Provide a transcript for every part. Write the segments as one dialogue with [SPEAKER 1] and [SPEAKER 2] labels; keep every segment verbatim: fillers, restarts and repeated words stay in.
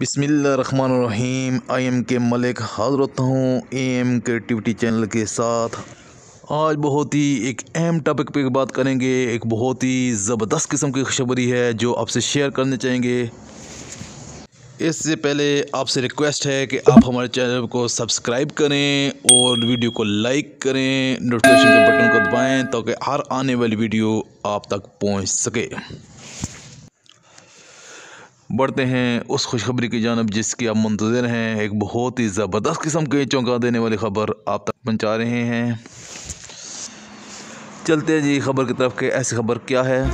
[SPEAKER 1] बिस्मिल्लाहिर्रहमानिर्रहीम। I am के मलिक हाज़िर होता हूँ ए एम क्रिएटिविटी चैनल के साथ। आज बहुत ही एक अहम टॉपिक पे बात करेंगे। एक बहुत ही ज़बरदस्त किस्म की खुशखबरी है जो आपसे शेयर करने चाहेंगे। इससे पहले आपसे रिक्वेस्ट है कि आप हमारे चैनल को सब्सक्राइब करें और वीडियो को लाइक करें, नोटिफिकेशन के बटन को दबाएं ताकि हर आने वाली वीडियो आप तक पहुंच सके। बढ़ते हैं उस खुशखबरी की जानब जिसकी आप मुंतज़िर हैं। एक बहुत ही ज़बरदस्त किस्म की चौंका देने वाली ख़बर आप तक पहुंचा रहे हैं। चलते हैं जी खबर की तरफ। के ऐसी खबर क्या है।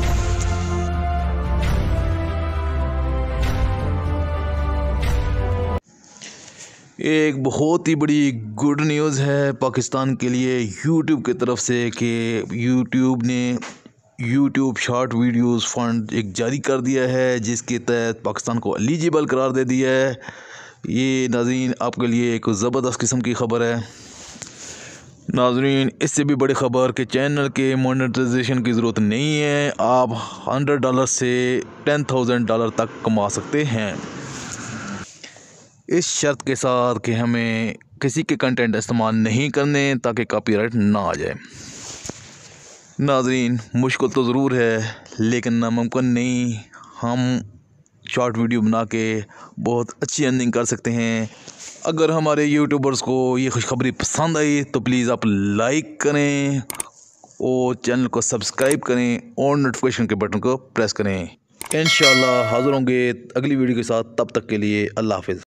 [SPEAKER 1] एक बहुत ही बड़ी गुड न्यूज़ है पाकिस्तान के लिए यूट्यूब की तरफ से कि यूट्यूब ने यूट्यूब शॉर्ट वीडियोस फंड एक जारी कर दिया है जिसके तहत पाकिस्तान को एलिजिबल करार दे दिया है। ये नाज़रीन आपके लिए एक ज़बरदस्त किस्म की ख़बर है। नाज़रीन इससे भी बड़ी ख़बर कि चैनल के मोनेटाइजेशन की ज़रूरत नहीं है। आप हंड्रेड डॉलर से टेन थाउजेंड डॉलर तक कमा सकते हैं, इस शर्त के साथ कि हमें किसी के कंटेंट इस्तेमाल नहीं करने ताकि कॉपीराइट ना आ जाए। नाज़रीन मुश्किल तो ज़रूर है लेकिन नामुमकिन नहीं। हम शॉर्ट वीडियो बना के बहुत अच्छी अर्निंग कर सकते हैं। अगर हमारे यूट्यूबर्स को ये खुशखबरी पसंद आई तो प्लीज़ आप लाइक करें और चैनल को सब्सक्राइब करें और नोटिफिकेशन के बटन को प्रेस करें। इंशाअल्लाह हाज़िर होंगे अगली वीडियो के साथ। तब तक के लिए अल्लाह हाफ़िज़।